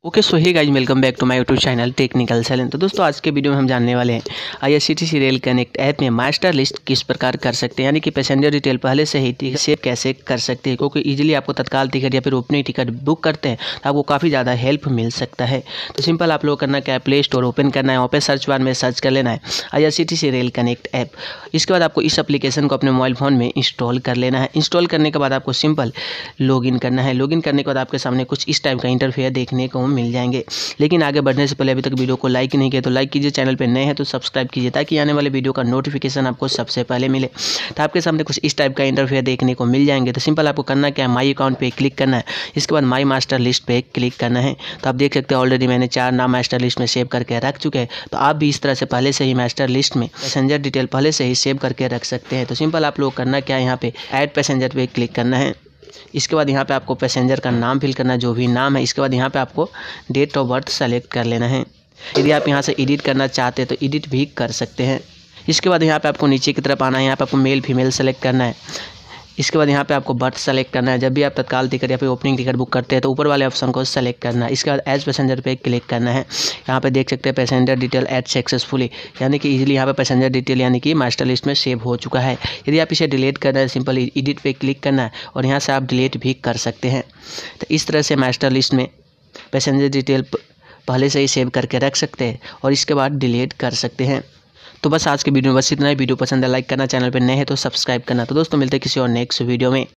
Okay so hey guys welcome back to my YouTube channel technical challenge. तो दोस्तों आज के वीडियो में हम जानने वाले हैं IRCTC रेल कनेक्ट ऐप में मास्टर लिस्ट किस प्रकार कर सकते हैं, यानी कि पैसेंजर डिटेल पहले से ही टिकट सेव कैसे कर सकते हैं, क्योंकि इजीली आपको तत्काल टिकट या फिर ओपनिंग टिकट बुक करते हैं तो आपको काफ़ी ज़्यादा हेल्प मिल सकता है। तो सिंपल आप लोग करना क्या है, प्ले स्टोर ओपन करना है, वहाँ पर सर्च बार में सर्च कर लेना है IRCTC रेल कनेक्ट ऐप। इसके बाद आपको इस एप्लीकेशन को अपने मोबाइल फ़ोन में इंस्टॉल कर लेना है। इंस्टॉल करने के बाद आपको सिंपल लॉगिन करना है। लॉगिन करने के बाद आपके सामने कुछ इस टाइप का इंटरफेयर देखने को मिल जाएंगे। लेकिन आगे बढ़ने से पहले अभी तक वीडियो को लाइक नहीं किया तो लाइक कीजिए, चैनल पे नए हैं तो सब्सक्राइब कीजिए ताकि आने वाले वीडियो का नोटिफिकेशन आपको सबसे पहले मिले। तो आपके सामने कुछ इस टाइप का इंटरफेयर देखने को मिल जाएंगे। तो सिंपल आपको करना क्या है, माई अकाउंट पे क्लिक करना है। इसके बाद माई मास्टर लिस्ट पे क्लिक करना है। तो आप देख सकते हैं ऑलरेडी मैंने 4 नाम मास्टर लिस्ट में सेव करके रख चुके हैं। तो आप भी इस तरह से पहले से ही मास्टर लिस्ट में पैसेंजर डिटेल पहले से ही सेव करके रख सकते हैं। तो सिंपल आप लोग करना क्या है, यहाँ पे ऐड पैसेंजर पे क्लिक करना है। इसके बाद यहाँ पे आपको पैसेंजर का नाम फिल करना है, जो भी नाम है। इसके बाद यहाँ पे आपको डेट ऑफ बर्थ सेलेक्ट कर लेना है। यदि आप यहाँ से एडिट करना चाहते हैं तो एडिट भी कर सकते हैं। इसके बाद यहाँ पे आपको नीचे की तरफ आना है, यहाँ पे आपको मेल फीमेल सेलेक्ट करना है। इसके बाद यहाँ पे आपको बर्थ सेलेक्ट करना है। जब भी आप तत्काल टिकट या फिर ओपनिंग टिकट बुक करते हैं तो ऊपर वाले ऑप्शन को सेलेक्ट करना है। इसके बाद एज पैसेंजर पे क्लिक करना है। यहाँ पे देख सकते हैं पैसेंजर डिटेल ऐड सक्सेसफुली, यानी कि इजीली यहाँ पे पैसेंजर डिटेल यानी कि मास्टर लिस्ट में सेव हो चुका है। यदि आप इसे डिलीट करना है सिंपल एडिट पे क्लिक करना है और यहाँ से आप डिलीट भी कर सकते हैं। तो इस तरह से मास्टर लिस्ट में पैसेंजर डिटेल पहले से ही सेव करके रख सकते हैं और इसके बाद डिलीट कर सकते हैं। तो बस आज के वीडियो में बस इतना ही। वीडियो पसंद है लाइक करना, चैनल पर नए हैं तो सब्सक्राइब करना। तो दोस्तों मिलते हैं किसी और नेक्स्ट वीडियो में।